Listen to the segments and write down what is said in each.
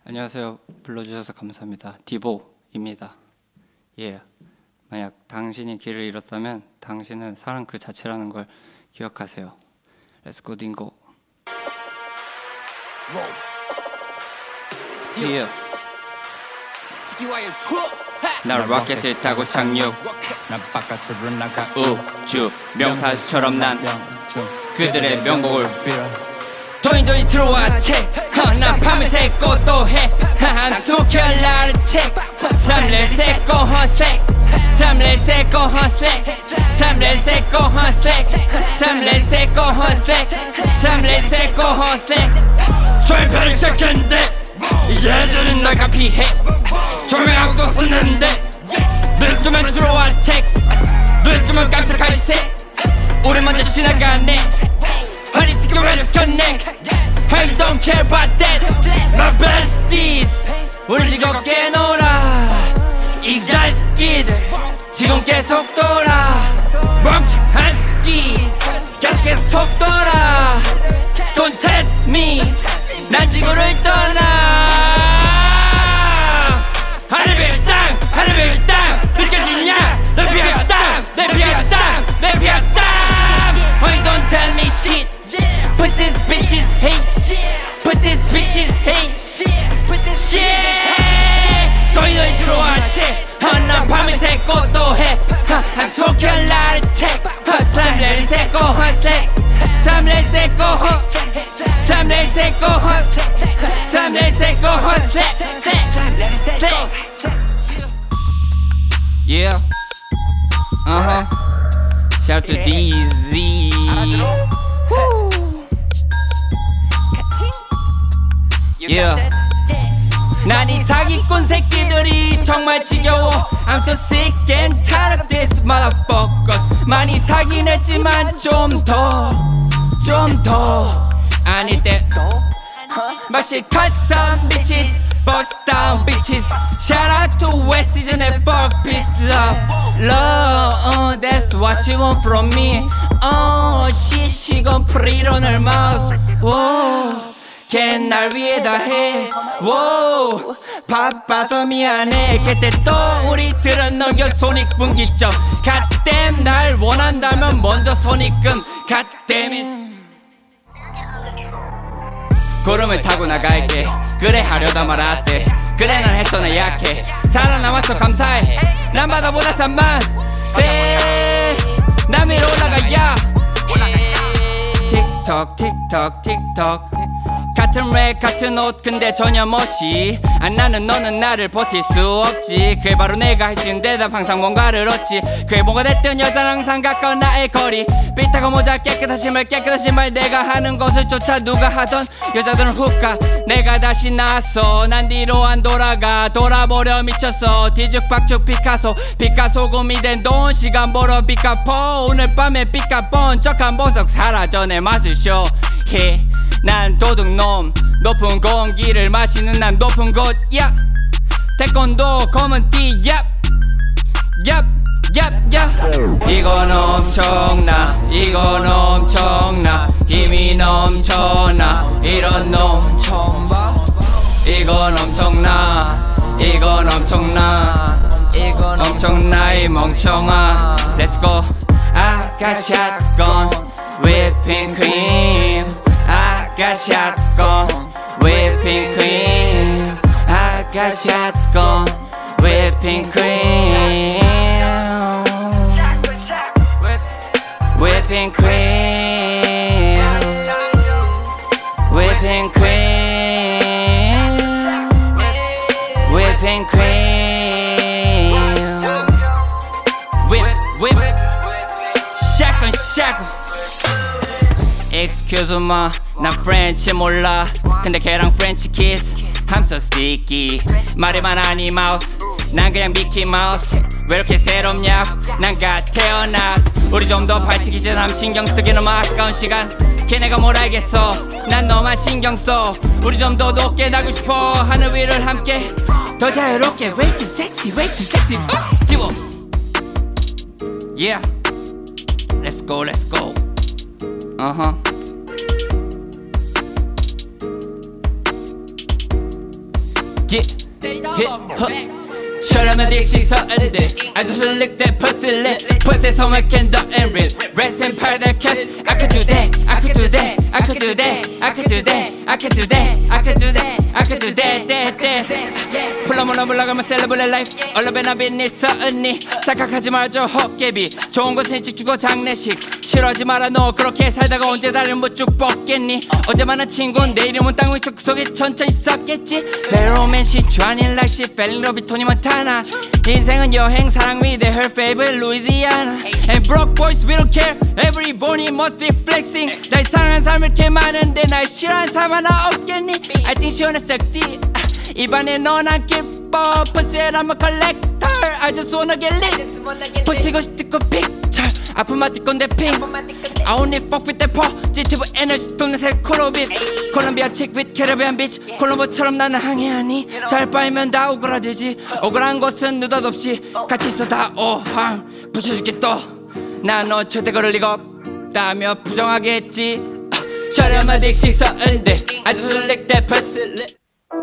안녕하세요. 불러주셔서 감사합니다. 디보입니다. 예. 만약 당신이 길을 잃었다면 당신은 사랑 그 자체라는 걸 기억하세요. 렛츠고 딩고. 예. 날 로켓을 타고 착륙. 난 바깥으로 나가 우주 명사처럼 난 그들의 명곡을 빌어. 도인도인 들어와 채 난 밤을 새고 또해 한숨결나를 채 삶을 새고 헌색 삶을 새고 헌색 삶을 새고 헌색 삶을 새고 헌색 삶을 새고 헌색 조용편을 시작했는데 얘들은 날 카피해 조명하고도 쓰는데 눈 뜨면 들어와 책 눈 뜨면 깜짝할 새 우리 먼저 지나가네 Honey, cigarettes connect I don't care about that My besties 우리 즐겁게 놀아 이 자식이들 지금 계속 돌아 멍청한 스키 계속 돌아 Don't test me 난 지구를 떠나 하늘별 땅 하늘별 땅 느껴지냐 내 피할 땅내 피할 땅내 피할 땅 Honey, don't tell me shit But these bitches hate But these bitches hate Shit 너희 들어와 채 난 밤을 새고 또해 한 소결나를 채 삶을 새고 헌색 삶을 새고 헌색 삶을 새고 헌색 삶을 새고 헌색 Yeah Shout to DZ Yeah. 난 이 사기꾼 새끼들이 정말 지겨워 I'm so sick and tired of this motherfuckers 많이 사긴 했지만 좀 더 아닐 때 마치 custom bitches bust down bitches Shout out to West Season and fuck peace love that's what she want from me she gon' put it on her mouth whoa 걔날 위해 다 해 wow. 바빠서 미안해 그때 또 우리들은 넘겨 손익분기점 갓댐 날 원한다면 먼저 손익금 갓댐 구름을 타고 나갈게 그래 하려다 말았대 그래 난 했어 나 약해 살아남았어 감사해 난 바다보다 산만해 난 위로 올라가야 틱톡 틱톡 틱톡 같은 랩 같은 옷 근데 전혀 멋이 안 나는 너는 나를 버틸 수 없지 그게 바로 내가 할 수 있는 대답 항상 뭔가를 얻지 그게 뭐가 됐든 여자는 항상 가까운 나의 거리 삐딱한 모자 깨끗하신 말 내가 하는 것을 쫓아 누가 하던 여자들은 훅가 내가 다시 나왔어 난 뒤로 안 돌아가 돌아보려 미쳤어 뒤죽박죽 피카소 곰이 된 돈 시간 벌어 삐까포 오늘 밤에 삐까번쩍한 보석 사라져 내 맛을 쇼 난 도둑놈 높은 공기를 마시는 난 높은 곳 야 태권도 검은 띠 얍 이건 엄청나 힘이 넘쳐나 이런 놈 처음 봐 이건 엄청나 이 멍청아 Let's go I got shotgun whipping cream I got shotgun whipping cream I got shotgun whipping cream whipping cream whipping cream whipping cream whip shotgun Excuse me, 난 프렌치 몰라 근데 걔랑 프렌치 키스 I'm so sicky 말에만 하니 마우스 난 그냥 미키마우스 왜 이렇게 새롭냐고 난 갓 태어났어 우리 좀 더 발치기 전에 신경 쓰기 너무 아까운 시간 걔네가 뭘 알겠어 난 너만 신경 써 우리 좀 더 높게 나고 싶어 하늘 위를 함께 더 자유롭게 Way too sexy give up Yeah Let's go 셔라면 딕식 서은들 아주 슬릭대 퍼슬릿 퍼세 소매 캔더 and real Rest in paradise I could do that I could do that I could do that I could do that I could do that I could do that I could do that 풀러물러 물러가면 celebrate life 얼른 비니 서은니 착각하지 말아줘 헛개비 좋은 것은 일찍 주고 장례식 싫어하지 마라 너 그렇게 살다가 언제 다른 못 쭉 뻗겠니 어제 만난 친구는 내일 오면 땅 위쪽 속에 천천히 썩겠지 배로맨 she trying like she fell in love with 토니 몬타나 인생은 여행 사랑 위대 her favorite Louisiana And broke boys we don't care every bony must be flexing 날 사랑하는 사람 이렇게 많은데 날 싫어하는 사람 하나 없겠니 I think she wanna suck D 입안에 넌 안 기뻐 Pussy I'm a collector I just wanna get lit 부시고 싶고 picture 아픔만 띠건데 핑 I only fuck with that positive energy 돕는 새 코로빗 콜롬비아 chick with Caribbean beach 콜롬보처럼 나는 항해하니 잘 빨면 다 오그라들지 억울한 것은 느닷없이 같이 있어 다 어항 부셔줄게 또 난 너 절대 그럴 리가 없다며 부정하겠지 셔려만 딕식 서은들 아주 슬릭대 퍼슬릿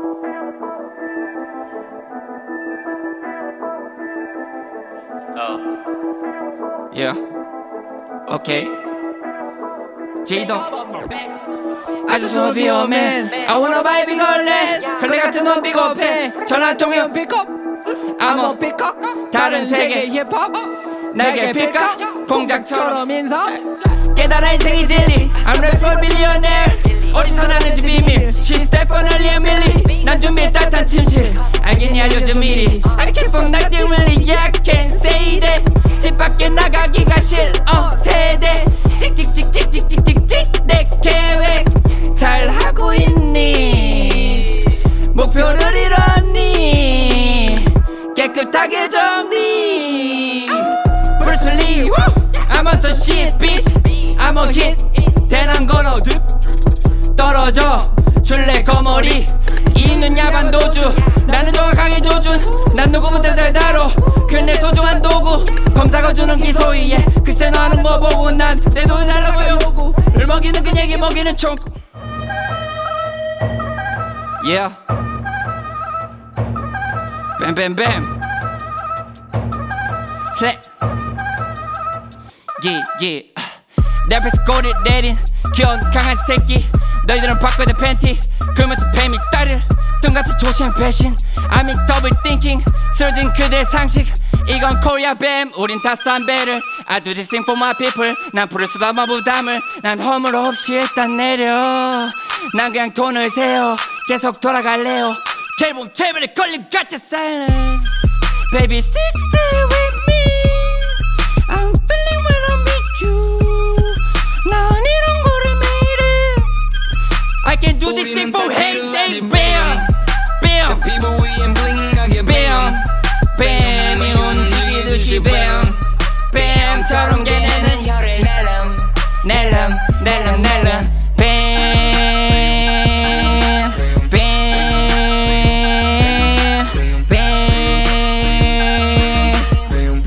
Yeah. Okay. 제이도 아주 소비 오면 I wanna buy big OLED 그래 같은 넌 비겁해 전화 한 통에 픽업 I'm a pick-up 다른 세계 힙합 날개 필까 공작처럼 인사 깨달아 인생이 진리 I'm ready for billionaire 어디서 나는지 비밀 She's definitely a milli 난 준비해 따뜻한 침실 알겠니 알려줘 미리 I can't fuck nothing really yeah I can't say that 집 밖에 나가기가 싫어 세대 찍찍찍찍찍찍찍찍 내 계획 잘하고 있니 목표를 이뤘니 깨끗하게 정리 Bruce Lee I'm on some shit bitch I'm a hit then I'm gonna dip 떨어져 줄래 거머리 이는 야반 도주 나는 정확하게 조준 난 누구보다 잘 다뤄 그 내 소중한 도구 검사가 주는 기소이에 글쎄 너는 뭐 보고 난 내 돈 달라고 요구 을 먹이는 그 얘기 먹이는 총 Yeah Bam bam bam Slap Yeah yeah 내 앞에서 꼬리 내린 귀여운 강아지 새끼 너희들은 바꿔야 돼 팬티 그러면서 뱀이 딸을 뜬같은 조심 배신 I'm in double thinking 쓰러진 그들의 상식 이건 코리아 뱀 우린 다 쌈배를 I do this thing for my people 난 부를 수도 없는 부담을 난 허물 없이 일단 내려 난 그냥 돈을 세요 계속 돌아갈래요 앨범 테이블에 걸린 같은 silence Baby stick stay with me I'm feeling when I'm with you 난 이런 거를 매일 해 I can do this thing for hate day bam bam bam 뱀이 움직이듯이 bam bam처럼 걔네는 혀를 낼름 낼름 낼름 낼름 bam bam bam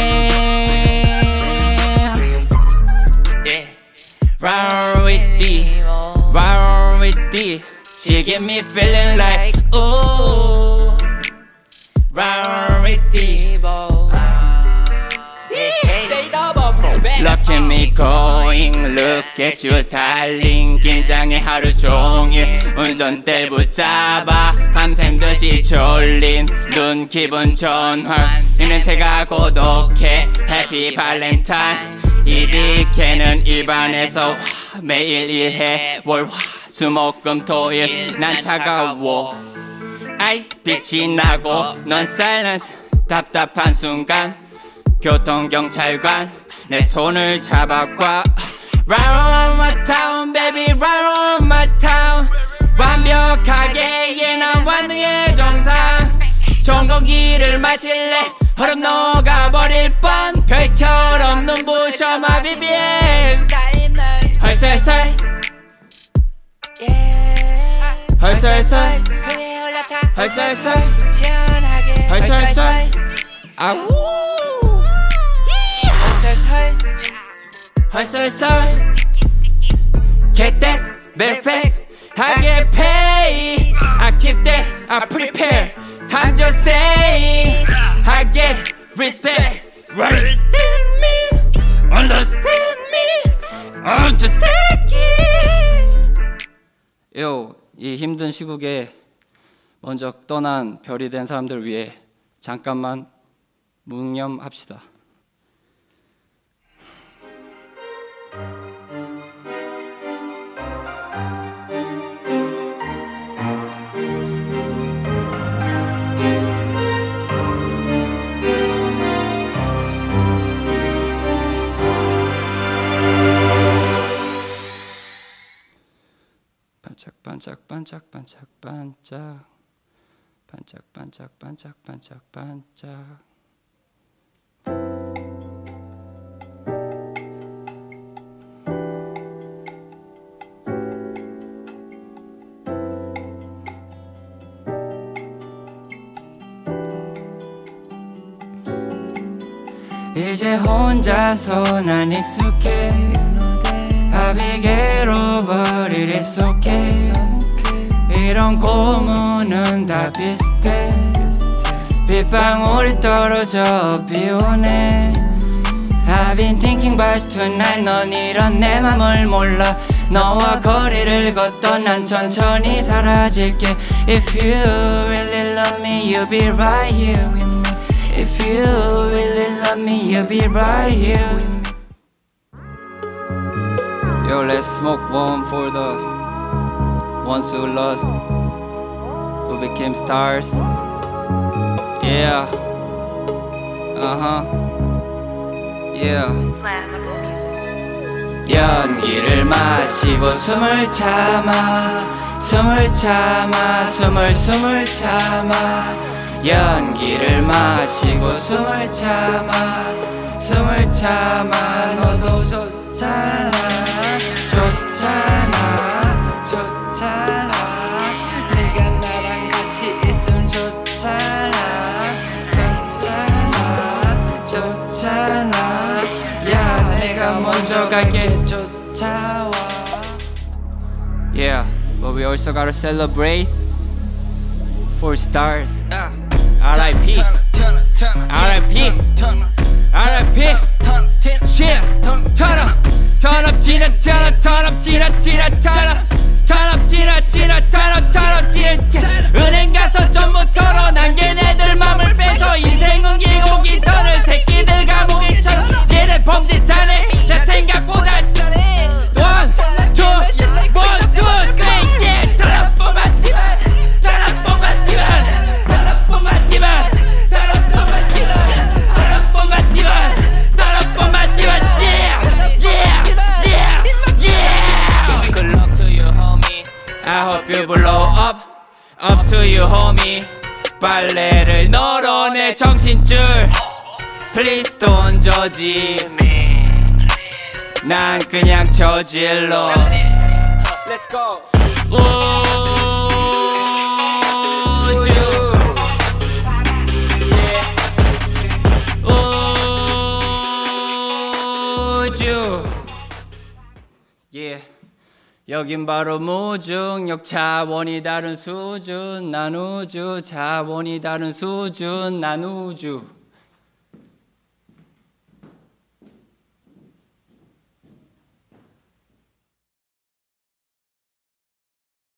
bam yeah round with thee round with thee she get me feeling like ooh round with thee Look at me going, look at you 달린 긴장해 하루 종일 운전대 붙잡아 밤샘 듯이 졸린 눈 기분 전환 이 냄새가 고독해 Happy Valentine 이 디케는 입안에서 매일 일해 월화수목금토일 난 차가워 아이스 빛이 나고 넌 silence 답답한 순간 교통경찰관 내 손을 잡아과 Round my town baby round my town 완벽하게 예난 완등의 정상 좋은 공기를 마실래 얼음 녹아버릴 뻔 별처럼 눈부셔 my BBS 헐설설 헐설설 헐설설 헐설설 아우 헐설설 Get that, matter of fact I get paid I keep that I prepare. I'm just saying I get respect. Understand me, understand me, understand me. 요, 이 힘든 시국에 먼저 떠난 별이 된 사람들 위해 잠깐만 묵념합시다. 반짝 반짝 반짝 반짝 반짝 반짝 반짝 반짝 반짝 이제 혼자서 난 익숙해 합이 괴로워버릴 it's okay 이런 고문은 다 비슷해 빗방울이 떨어져 비오네 I've been thinking about you tonight 넌 이런 내 맘을 몰라 너와 거리를 걷던 난 천천히 사라질게 If you really love me you'll be right here with me If you really love me you'll be right here with me Yo, let's smoke one for the ones who lost, who became stars. Yeah. Yeah. 연기를 마시고 숨을 참아, 숨을 참아, 숨을 참아. 연기를 마시고 숨을 참아, 숨을 참아. 너도 좋잖아. 좋잖아 좋잖아 네가 나랑 같이 있으면 좋잖아 좋잖아 좋잖아 야 내가 먼저 갈게 쫓아와 Yeah, but we also gotta celebrate 4 stars R.I.P. R.I.P. R.I.P. Shit Turn up Turn up, Tina, turn up, turn up, Tina, Tina, turn up, turn up, Tina, Tina, turn up, turn up, Tina. 은행 가서 전부 털어난 걔네들 맘을 빼서 인생은 길고 깃털을 새끼들 감옥이처럼 얘네 범죄자네 내 생각보다 잘해. One, two, 3, yeah. Turn up for my demon, turn up for my demon, turn up for my demon, turn up for my demon, turn up for my demon, turn up for my demon, yeah. I hope you blow up to you homie 빨래를 널어 내 정신줄 Please don't judge me 난 그냥 저질러 Let's go 우주 우주 Yeah 여긴 바로 무중력 차원이 다른 수준 난 우주 차원이 다른 수준 난 우주